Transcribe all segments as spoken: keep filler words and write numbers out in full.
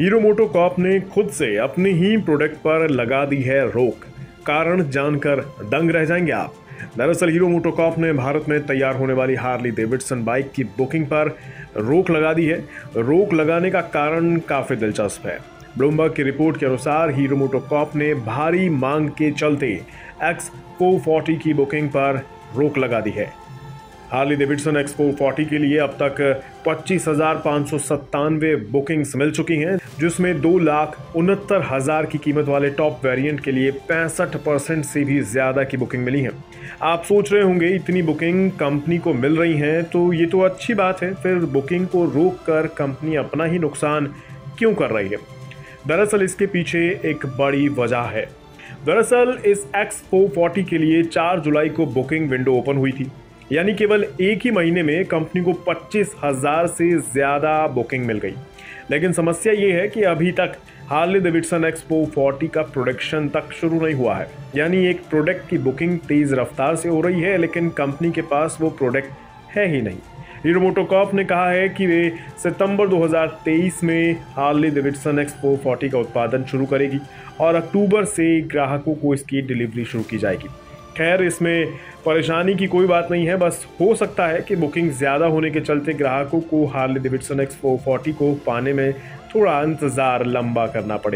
Hero MotoCorp ने खुद से अपने ही प्रोडक्ट पर लगा दी है रोक। कारण जानकर दंग रह जाएंगे आप। दरअसल हीरो मोटोकॉर्प ने भारत में तैयार होने वाली हार्ली डेविडसन बाइक की बुकिंग पर रोक लगा दी है। रोक लगाने का कारण काफी दिलचस्प है। ब्लूमबर्ग की रिपोर्ट के अनुसार हीरो मोटोकॉर्प ने भारी मांग के चलते एक्स फोर फोर्टी की बुकिंग पर रोक लगा दी है। Harley Davidson X four forty के लिए अब तक पच्चीस हजार पाँच सौ सत्तानवे बुकिंग्स मिल चुकी हैं, जिसमें दो लाख उनहत्तर हजार की कीमत वाले टॉप वेरिएंट के लिए पैंसठ परसेंट से भी ज्यादा की बुकिंग मिली है। आप सोच रहे होंगे इतनी बुकिंग कंपनी को मिल रही है तो ये तो अच्छी बात है, फिर बुकिंग को रोक कर कंपनी अपना ही नुकसान क्यों कर रही है? दरअसल इसके पीछे एक बड़ी वजह है। दरअसल इस एक्स फोर फोर्टी के लिए चार जुलाई को बुकिंग विंडो ओपन हुई थी, यानी केवल एक ही महीने में कंपनी को पच्चीस हजार से ज्यादा बुकिंग मिल गई। लेकिन समस्या ये है कि अभी तक Harley Davidson X four forty का प्रोडक्शन तक शुरू नहीं हुआ है। यानी एक प्रोडक्ट की बुकिंग तेज रफ्तार से हो रही है, लेकिन कंपनी के पास वो प्रोडक्ट है ही नहीं। हीरो मोटोकॉर्प ने कहा है कि वे सितंबर दो हज़ार तेईस में Harley Davidson X four forty का उत्पादन शुरू करेगी और अक्टूबर से ग्राहकों को इसकी डिलीवरी शुरू की जाएगी। खैर, इसमें परेशानी की कोई बात नहीं है, बस हो सकता है कि बुकिंग ज़्यादा होने के चलते ग्राहकों को Harley Davidson X four forty को पाने में थोड़ा इंतज़ार लंबा करना पड़े।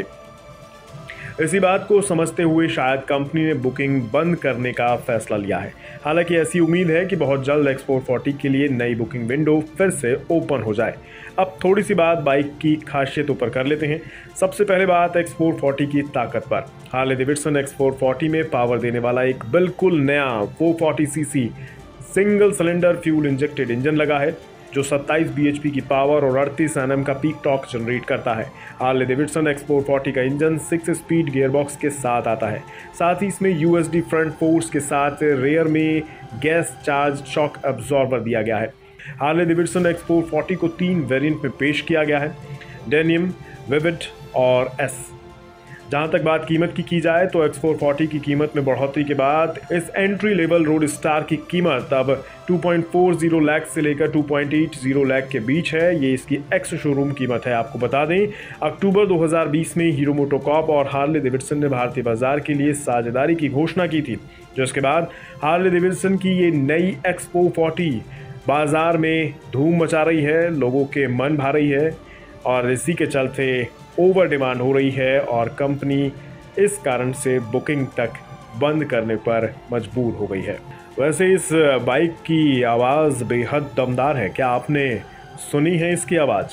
इसी बात को समझते हुए शायद कंपनी ने बुकिंग बंद करने का फैसला लिया है। हालांकि ऐसी उम्मीद है कि बहुत जल्द एक्स फोर फोर्टी के लिए नई बुकिंग विंडो फिर से ओपन हो जाए। अब थोड़ी सी बात बाइक की खासियतों पर कर लेते हैं। सबसे पहले बात एक्स फोर फोर्टी की ताकत पर। Harley Davidson X four forty में पावर देने वाला एक बिल्कुल नया four forty CC single cylinder fuel injected engine लगा है, जो सत्ताईस बीएचपी की पावर और अड़तीस एनएम का पीक टॉर्क जनरेट करता है। Harley Davidson X four forty का इंजन सिक्स स्पीड गियरबॉक्स के साथ आता है। साथ ही इसमें यूएसडी फ्रंट फोर्स के साथ रेयर में गैस चार्ज शॉक एब्जॉर्बर दिया गया है। Harley Davidson X four forty को तीन वेरिएंट में पेश किया गया है, डेनियम, विविड और एस। जहां तक बात कीमत की की जाए तो एक्स फोर फोर्टी की कीमत में बढ़ोतरी के बाद इस एंट्री लेवल रोड स्टार की कीमत अब दो पॉइंट चार शून्य लाख से लेकर दो पॉइंट आठ शून्य लाख के बीच है। ये इसकी एक्स शोरूम कीमत है। आपको बता दें, अक्टूबर दो हज़ार बीस में हीरो मोटोकॉर्प और हार्ली डेविडसन ने भारतीय बाजार के लिए साझेदारी की घोषणा की थी, जिसके बाद हार्ली डेविडसन की ये नई एक्स फोर फोर्टी बाजार में धूम मचा रही है, लोगों के मन भा रही है और इसी के चलते ओवर डिमांड हो रही है और कंपनी इस कारण से बुकिंग तक बंद करने पर मजबूर हो गई है। वैसे इस बाइक की आवाज़ बेहद दमदार है। क्या आपने सुनी है इसकी आवाज़?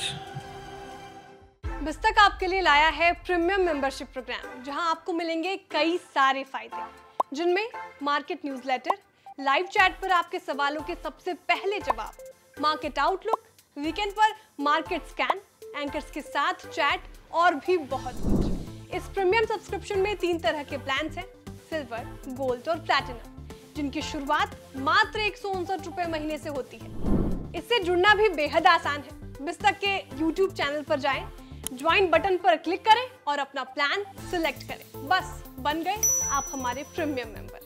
बिस्तक आपके लिए लाया है प्रीमियम मेंबरशिप प्रोग्राम, जहां आपको मिलेंगे कई सारे फायदे, जिनमें मार्केट न्यूज़लेटर, लाइव चैट पर आपके सवालों के सबसे पहले जवाब, मार्केट आउटलुक, वीकेंड पर मार्केट स्कैन, एंकर्स के साथ चैट और भी बहुत कुछ। इस प्रीमियम सब्सक्रिप्शन में तीन तरह के प्लान्स हैं, सिल्वर, गोल्ड और प्लैटिनम, जिनकी शुरुआत मात्र एक सौ उनसठ रुपए महीने से होती है। इससे जुड़ना भी बेहद आसान है। बिस्तक के यूट्यूब चैनल पर जाएं, ज्वाइन बटन पर क्लिक करें और अपना प्लान सिलेक्ट करें। बस बन गए आप हमारे प्रीमियम मेंबर।